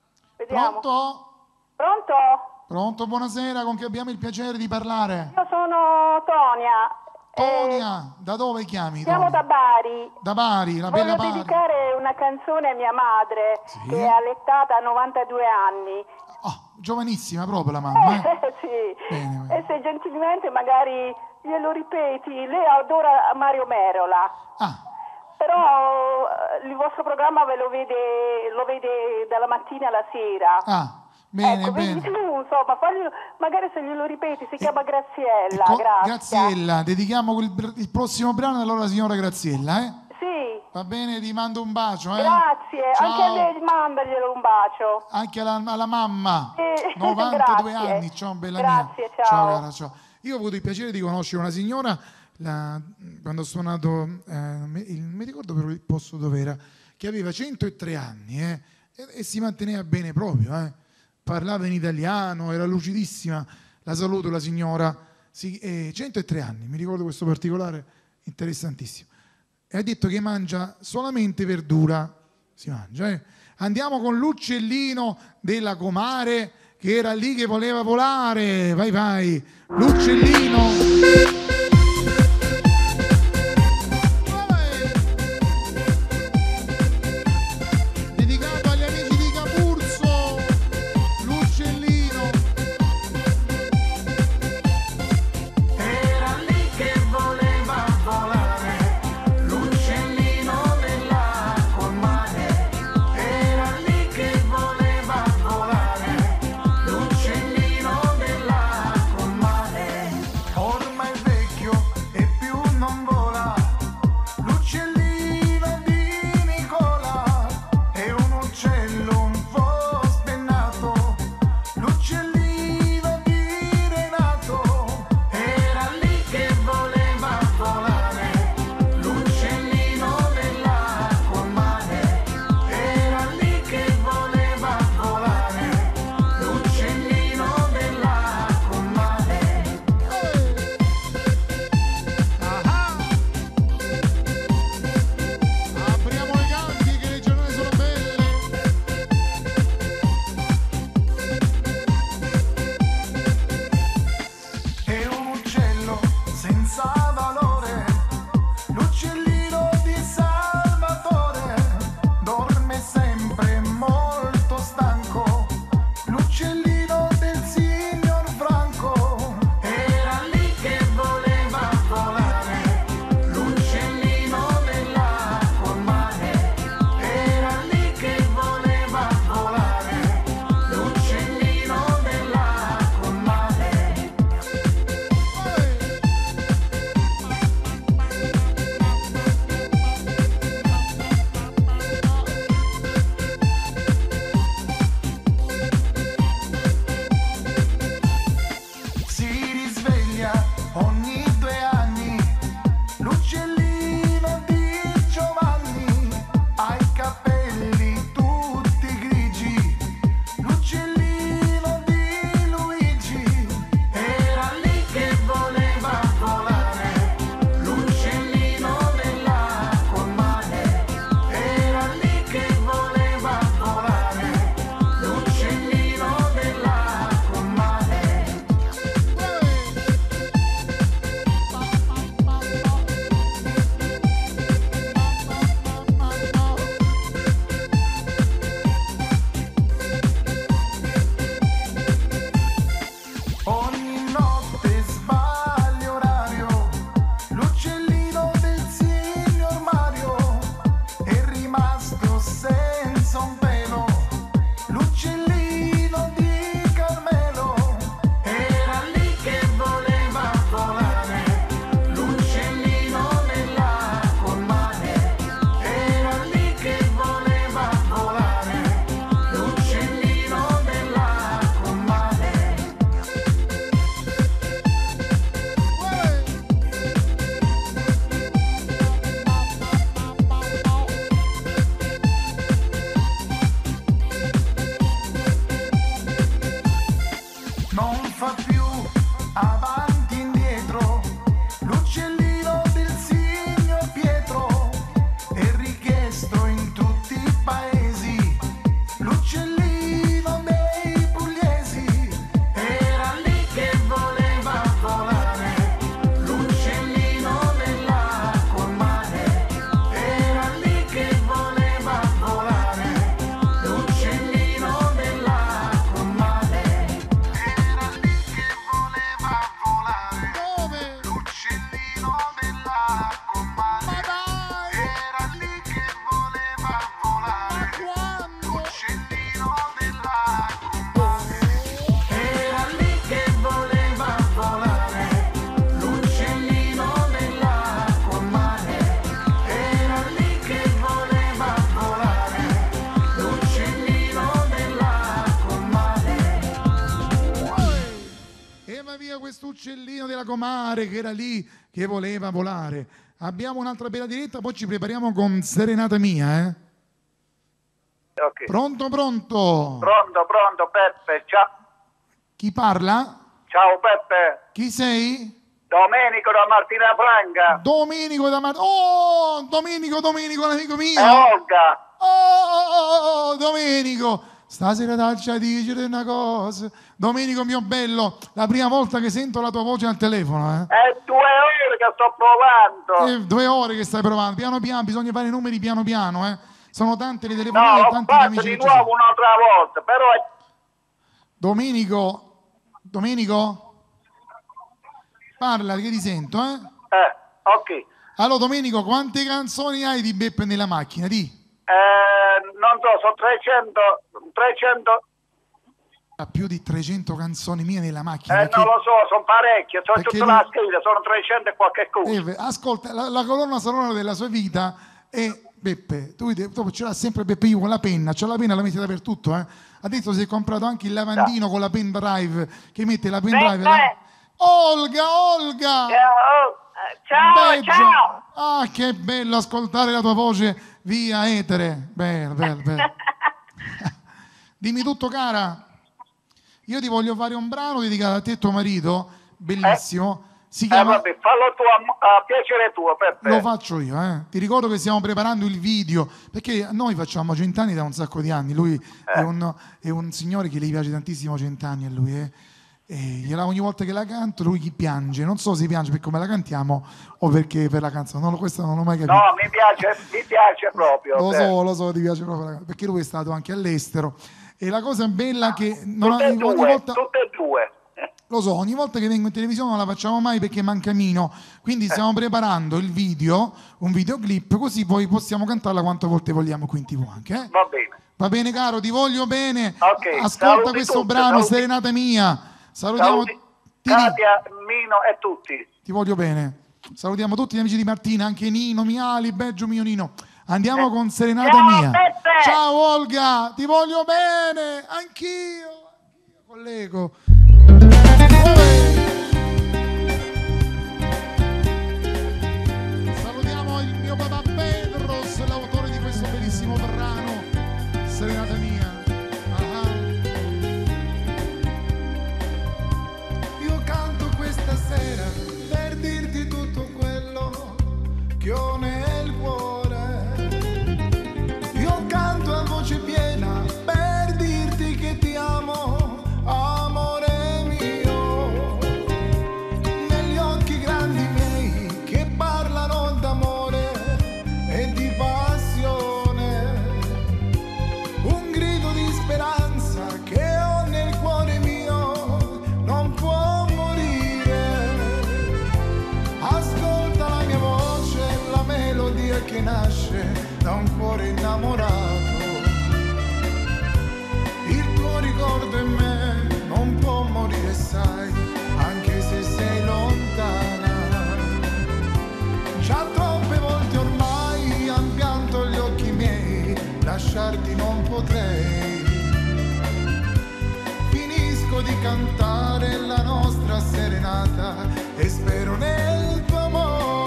Pronto, buonasera, con chi abbiamo il piacere di parlare? Io sono Tonia. Tonia, da dove chiami? Siamo da Bari. Da Bari, la bella Bari. Voglio dedicare una canzone a mia madre, che è allettata a 92 anni. Oh, giovanissima proprio la mamma, Sì. Bene. E se gentilmente magari glielo ripeti, lei adora Mario Merola. Però il vostro programma lo vede dalla mattina alla sera. Bene, ecco, bene. Quindi tu, insomma, magari se glielo ripeti, si chiama Graziella. Graziella, dedichiamo il prossimo brano alla signora Graziella, Sì. Va bene, ti mando un bacio, Grazie, Ciao. anche a lei mandaglielo un bacio. Anche alla mamma, Sì. 92 Grazie. anni, ciao bella Grazie, mia. ciao. Cara, ciao. Io ho avuto il piacere di conoscere una signora quando ho suonato, mi ricordo però il posto dove era, che aveva 103 anni e si manteneva bene proprio, parlava in italiano, era lucidissima. La saluto, la signora, 103 anni, mi ricordo questo particolare interessantissimo. E ha detto che mangia solamente verdura, si mangia. Andiamo con l'uccellino della comare, che era lì che voleva volare. Vai, l'uccellino. Ormai è l'uccellino della comare che era lì, che voleva volare. Abbiamo un'altra bella diretta, poi ci prepariamo con Serenata Mia, Okay. Pronto? Pronto, Peppe, ciao. Chi parla? Ciao Peppe. Chi sei? Domenico da Martina Franca. Domenico da Martina. Oh, Domenico, l'amico mio. Olga. Oh, Domenico. Stasera taccia dicere una cosa. Domenico mio bello, la prima volta che sento la tua voce al telefono, È 2 ore che sto provando. 2 ore che stai provando. Piano piano, bisogna fare i numeri piano piano, Sono tante le telefonate e tanti gli amici di che ci sono. nuovo un'altra volta, però Domenico? Parla che ti sento, ok. Allora Domenico, quante canzoni hai di Beppe nella macchina? Di? Non so, sono 300. Ha più di 300 canzoni mie nella macchina. Non lo so, sono parecchie, sono tutta la scheda, sono 300 e qualche cosa. Ascolta, la colonna sonora della sua vita è Beppe. Tu ce l'ha sempre Beppe, io con la penna, c'ho la penna, la metti dappertutto, Adesso si è comprato anche il lavandino con la pen drive, che mette la pen drive. Olga! Ciao! Ah, che bello ascoltare la tua voce via etere. Bello. Dimmi tutto, cara. Io ti voglio fare un brano dedicato a te e tuo marito, bellissimo. Si chiama... Vabbè, fallo tu a piacere tuo, Peppe. Lo faccio io, Ti ricordo che stiamo preparando il video, perché noi facciamo 100 anni da un sacco di anni. Lui è un signore che gli piace tantissimo 100 anni a lui, E ogni volta che la canto lui piange, non so se piange per come la cantiamo o perché per la canzone, questo non l'ho mai capito. No, mi piace proprio. Lo so, ti piace proprio la canzone, perché lui è stato anche all'estero e la cosa bella è che tutte e due. Lo so, ogni volta che vengo in televisione non la facciamo mai perché manca Mino, quindi stiamo preparando il video, un videoclip, così poi possiamo cantarla quante volte vogliamo qui in TV anche. Va bene. Va bene caro, ti voglio bene. Okay, ascolta questo brano, Serenata Mia. Salutiamo Katia, Mino e tutti. Ti voglio bene. Salutiamo tutti gli amici di Martina, anche Nino, Miali, Beggio mio Nino. Andiamo con Serenata Mia. Peppe. Ciao Olga, ti voglio bene. Anch'io collego. Salutiamo il mio papà Pedros, l'autore di questo bellissimo brano, Serenata Mia. Stasera per dirti tutto quello che ho nel cuore. Io canto a voce piena per dirti che ti amo, amore mio. Negli occhi grandi miei che parlano d'amore e di passione, un grido di speranza che ho nel cuore mio non può. Che nasce da un cuore innamorato, il tuo ricordo in me non può morire, sai, anche se sei lontana. Già troppe volte ormai han pianto gli occhi miei, lasciarti non potrei. Finisco di cantare la nostra serenata e spero nel tuo amore.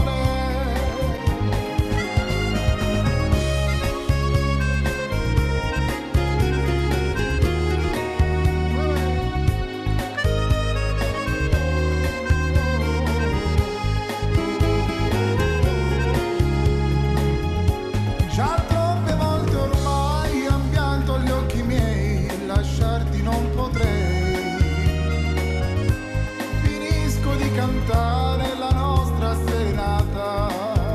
Cantare la nostra serenata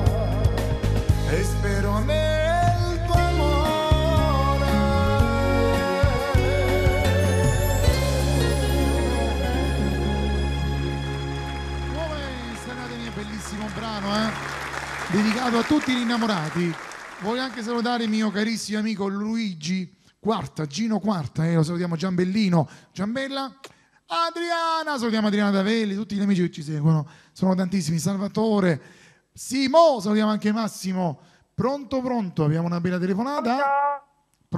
e spero nel tuo amore. Serenata Mia, bellissimo brano, dedicato a tutti gli innamorati. Voglio anche salutare il mio carissimo amico Luigi Quarta, Gino Quarta, lo salutiamo, Giambellino, Giambella. Adriana, salutiamo Adriana Davelli, tutti gli amici che ci seguono, sono tantissimi. Salvatore, Simo, salutiamo anche Massimo. Pronto, abbiamo una bella telefonata.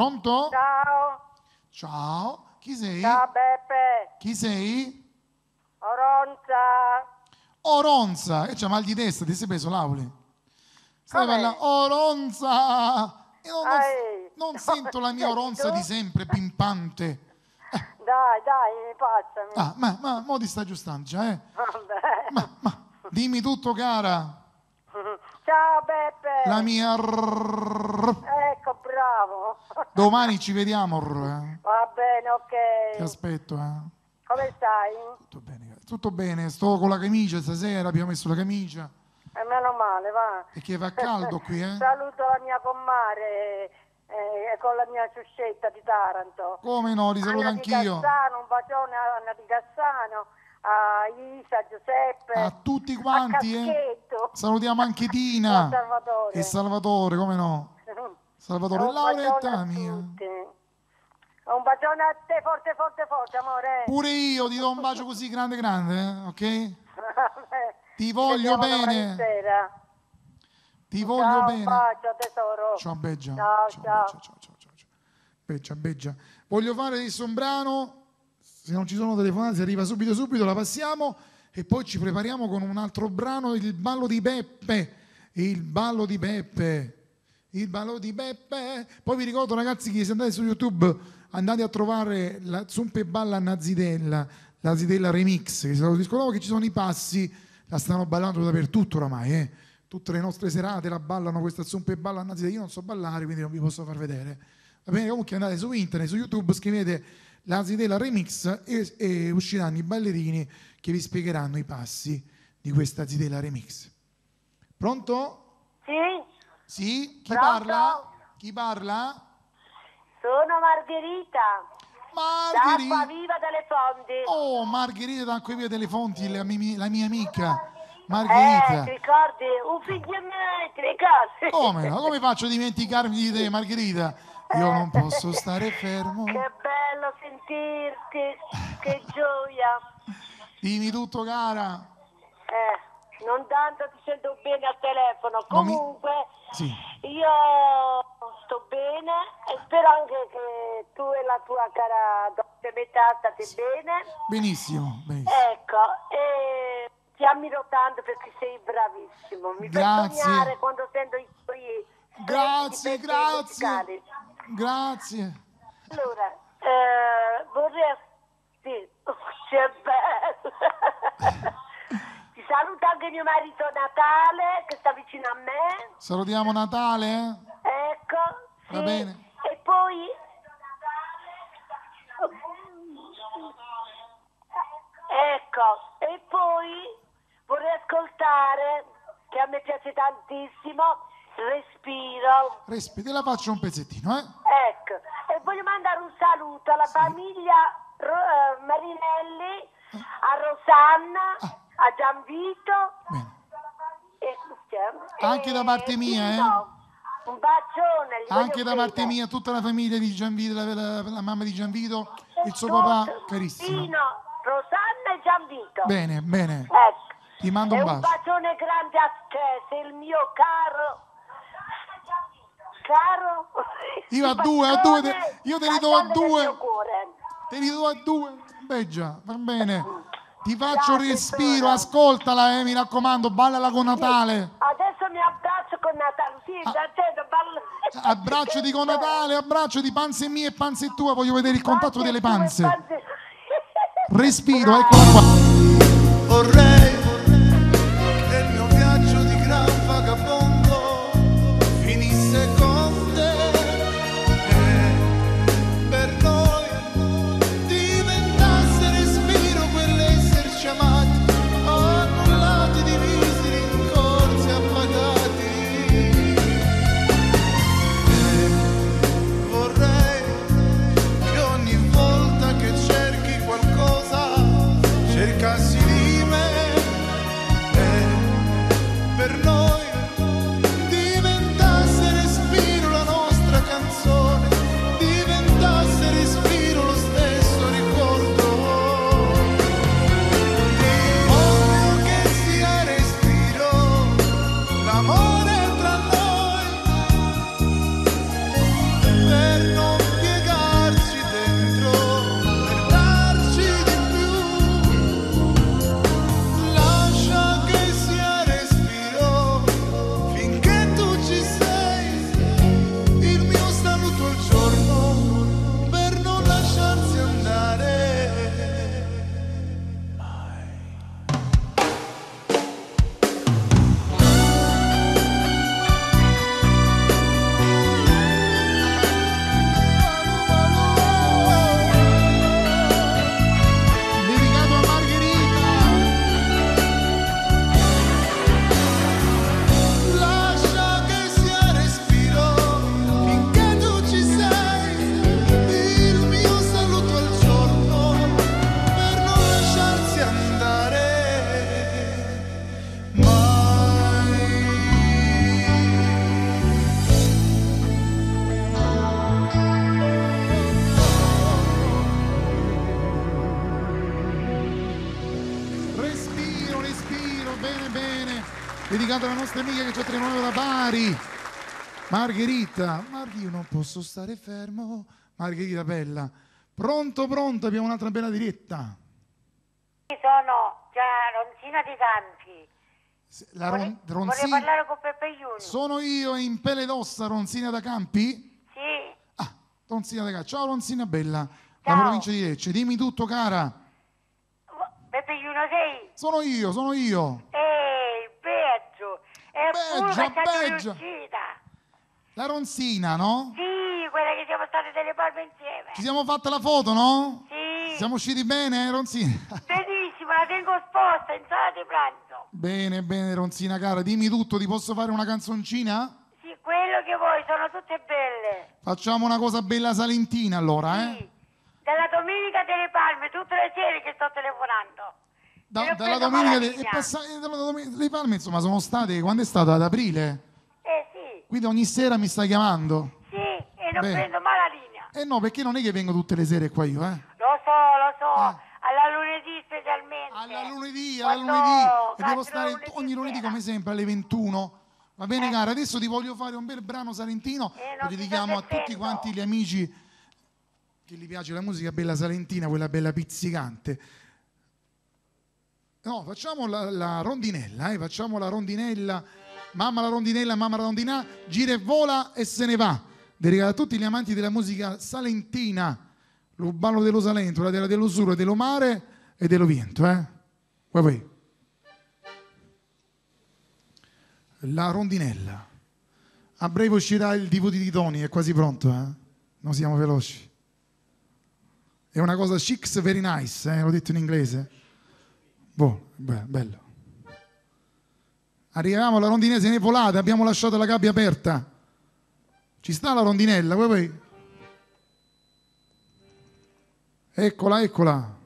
Pronto? Ciao. Ciao, chi sei? Ciao Beppe. Chi sei? Oronza, e c'ha mal di testa, ti sei preso Lauli? Stai parlando, Oronza! Io non sento la mia Oronza di sempre, pimpante. Dai, passami. Ma mo ti sta aggiustando già, Vabbè. Ma dimmi tutto, cara. Ciao Beppe. La mia... Ecco, bravo. Domani ci vediamo. Va bene, ok. Ti aspetto, Come stai? Tutto bene, sto con la camicia stasera, abbiamo messo la camicia. Meno male, va. Perché fa caldo qui, Saluto la mia comare con la mia ciuscetta di Taranto. Come no, li saluto anch'io. Un bacione a Anna di Cassano, a Isa, a Giuseppe. A tutti quanti, Salutiamo anche Tina. E Salvatore, come no. Salvatore e Lauretta mia. Un bacione a te, forte, forte, forte, amore. Pure io ti do un bacio così grande, grande, ok? Ti voglio bene. Ti voglio bene. Un bacio, tesoro. Ciao, Beggia. Ciao. Beggia. Voglio fare adesso un brano. Se non ci sono telefonate, se arriva subito, la passiamo. E poi ci prepariamo con un altro brano, il ballo di Beppe. Il ballo di Beppe. Poi vi ricordo, ragazzi, che se andate su YouTube andate a trovare la Zumpe Balla Nazidella, la Zidella Remix, che se disco che ci sono i passi, la stanno ballando dappertutto oramai, tutte le nostre serate la ballano questa Zumpe Balla Nazidella. Io non so ballare, quindi non vi posso far vedere, va bene? Comunque andate su internet, su YouTube, scrivete la Zidella Remix e usciranno i ballerini che vi spiegheranno i passi di questa Zidella Remix. Pronto? Sì? Chi parla? Sono Margherita. Da Acquaviva delle Fonti. Oh, Margherita da Acquaviva delle Fonti, la mia amica Margherita. Ti ricordi? Un figlio mio, ti ricordi? Come no? Come faccio a dimenticarmi di te, Margherita? Io non posso stare fermo. Che bello sentirti, che gioia. Dimmi tutto, cara. Non tanto ti sento bene al telefono, comunque io sto bene e spero anche che tu e la tua cara doppia metà state bene. Benissimo. Ecco, e ti ammiro tanto perché sei bravissimo. Mi fai sognare quando sento i tuoi Grazie. Allora, vorrei... Sì, c'è bello. Saluto anche mio marito Natale che sta vicino a me. Salutiamo Natale. Ecco. Va bene. E poi vorrei ascoltare, che a me piace tantissimo, Respiro. Te la faccio un pezzettino, Ecco. E voglio mandare un saluto alla famiglia Marinelli, a Rosanna, a Gianvito. Anche da parte mia, un bacione. Anche da parte mia, tutta la famiglia di Gianvito, la mamma di Gianvito, il suo papà carissimo. Rosanna e Gianvito. Bene. Ecco. Ti mando un bacio. Un bacione grande a te, sei il mio caro. Io te li do a due. Te li do a due. Beggia, va bene. Ti faccio Respiro, ascoltala, mi raccomando, ballala con Natale. Adesso mi abbraccio con Natale, Abbracciati con Natale, abbracciati, panze mie e panze tue, voglio vedere il contatto delle panze. Respiro, eccola qua. Vorrei che il mio viaggio di gran vagabondo finisse con te e per noi diventasse respiro quell'esserci amati, annullati, divisi, rincorsi, appagati. E vorrei che ogni volta che cerchi qualcosa cercassi di me dedicata alla nostra amica che c'ha 3 nuove da pari. Margherita, io non posso stare fermo. Margherita bella. Pronto, abbiamo un'altra bella diretta. Sono Ronzina di Campi. Vorrei parlare con Peppe Junior. Sono io in pelle d'ossa, Ronzina da Campi? Sì. Ah, Ronzina da Campi. Ciao Ronzina bella, Ciao. la provincia di Lecce. Dimmi tutto, cara. Peppe Junior sei? Sono io. Peggio. Peggio. La Ronzina, no? Sì, quella che siamo state delle palme insieme. Ci siamo fatte la foto, no? Sì. Siamo usciti bene, Ronzina? Benissimo, la tengo sposta in sala di pranzo. Bene, Ronzina, cara. Dimmi tutto, ti posso fare una canzoncina? Sì, quello che vuoi, sono tutte belle. Facciamo una cosa bella salentina, allora, Sì. Dalla Domenica delle Palme, tutte le sere che sto telefonando. Dalla Domenica delle Palme, insomma, sono state, quando è stato? Ad aprile? Sì. Quindi ogni sera mi stai chiamando? Sì, e non prendo mai la linea. No, perché non è che vengo tutte le sere qua io, Lo so. Alla lunedì specialmente. Alla lunedì. E devo stare ogni lunedì come sempre alle 21. Va bene, cara? Adesso ti voglio fare un bel brano salentino. Lo dedichiamo a tutti quanti gli amici che gli piace la musica bella salentina, quella bella pizzicante. No, facciamo la rondinella, facciamo la rondinella. Mamma la rondinella, gira e vola e se ne va. Dedicata a tutti gli amanti della musica salentina. Lo ballo dello Salento, la terra dello Suro, dello mare e dello viento, Poi. La rondinella. A breve uscirà il DVD di Tony, è quasi pronto, Non siamo veloci. È una cosa chic, very nice, l'ho detto in inglese. Bello. Arriviamo alla rondinella, se ne è volata, abbiamo lasciato la gabbia aperta. Ci sta la rondinella, poi. Eccola.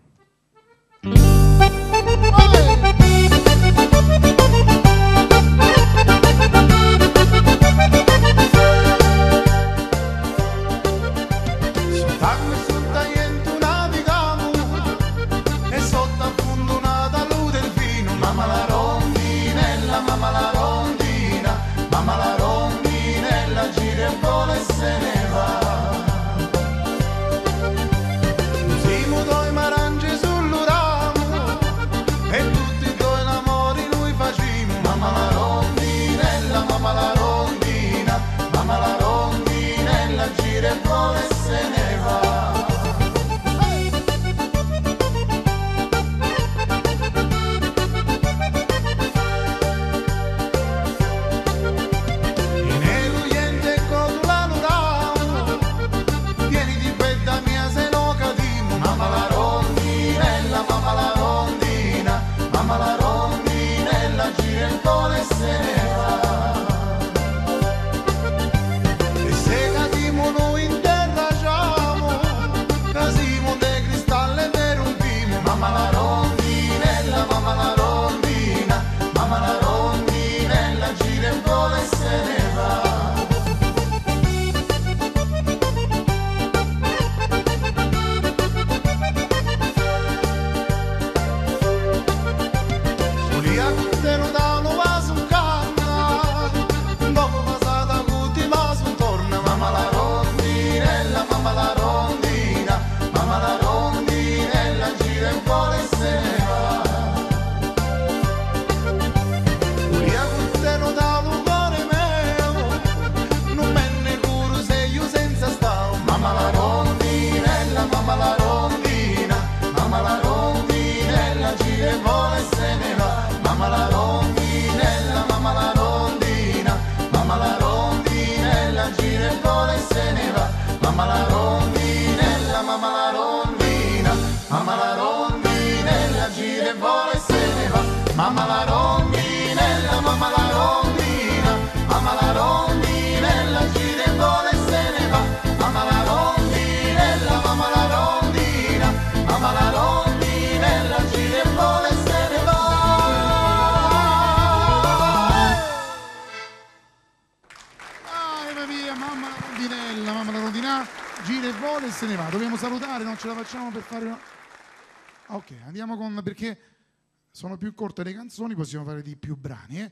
Gira e vola e se ne va. Dobbiamo salutare, non ce la facciamo per fare una... Ok, andiamo con... perché sono più corte le canzoni, possiamo fare di più brani.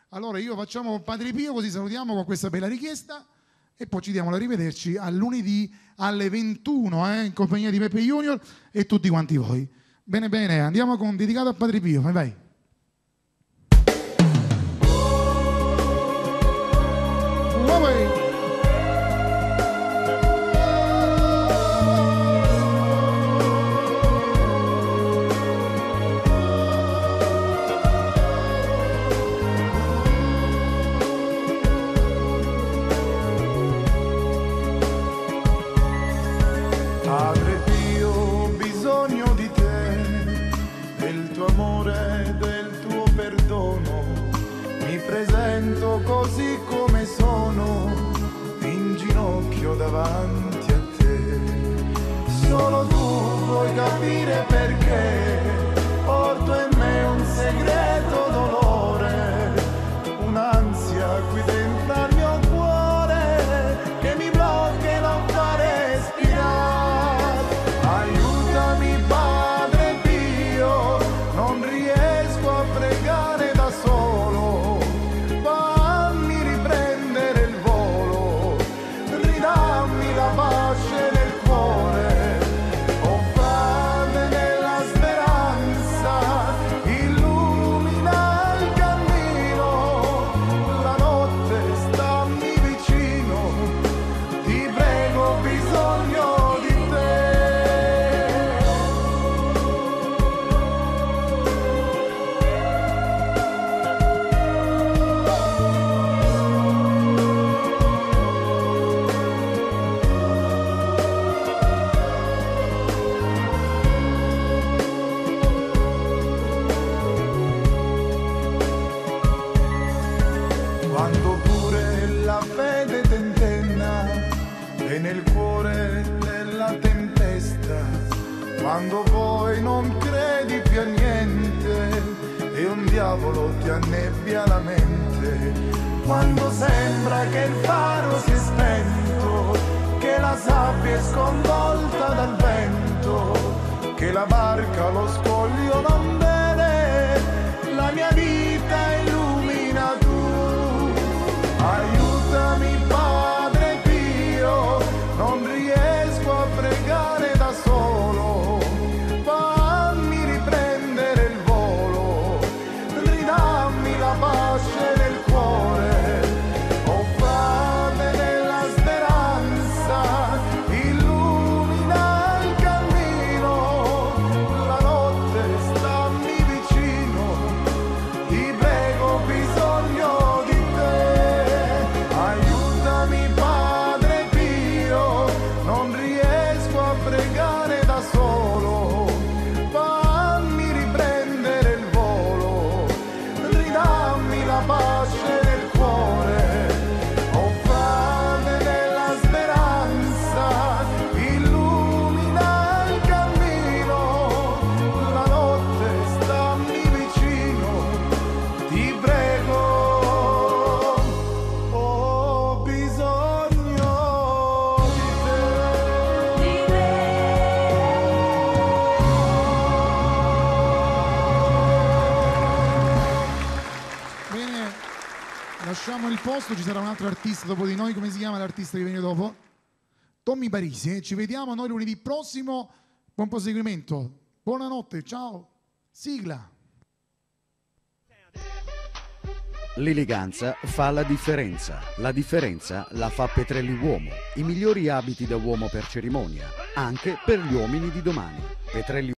Allora io facciamo Padre Pio, così salutiamo con questa bella richiesta e poi ci diamo la rivederci a lunedì alle 21 in compagnia di Peppe Junior e tutti quanti voi. Bene, bene, andiamo con dedicato a Padre Pio, vai vai. Padre Pio, ho bisogno di te, del tuo amore, del tuo perdono. Mi presento così come sono, in ginocchio davanti a te. Solo tu puoi capire perché porto in me un segreto dolore, un'ansia qui dentro al mio cuore che mi blocca e non fa respirare. Aiutami Padre Pio, non riesco a pregare da solo, fammi riprendere il volo, ridammi la pace nel cuore, oh Padre della speranza, illumina il cammino, la notte stammi vicino, ti prego ho bisogno di te. Quando pure la fede tentenna e nel cuore della tempesta, quando poi non credi più a niente e un diavolo ti annebbia la mente, quando sembra che il faro si è spento, che la sabbia è sconvolta dal vento, che la barca lo scoglio non vede, la mia vita illumina tu. Aiutami Padre Pio, non riesco a pregare da solo, fammi riprendere il volo, ridammi la pace nel cuore, oh Padre della speranza, illumina il cammino, la notte stammi vicino, ti prego ho bisogno di te. Aiutami Padre Pio, non riesco a pregare da solo, fammi riprendere il volo, ridammi la pace nel cuore, oh Padre della speranza, illumina il cammino, la notte stammi vicino, ti prego ho bisogno di te. Bene, lasciamo il posto, ci sarà un altro artista dopo di noi, come si chiama l'artista che viene dopo? Tommy Parisi, ci vediamo noi lunedì prossimo, buon proseguimento, buonanotte, ciao, sigla. L'eleganza fa la differenza la fa Petrelli Uomo, i migliori abiti da uomo per cerimonia, anche per gli uomini di domani. Petrelli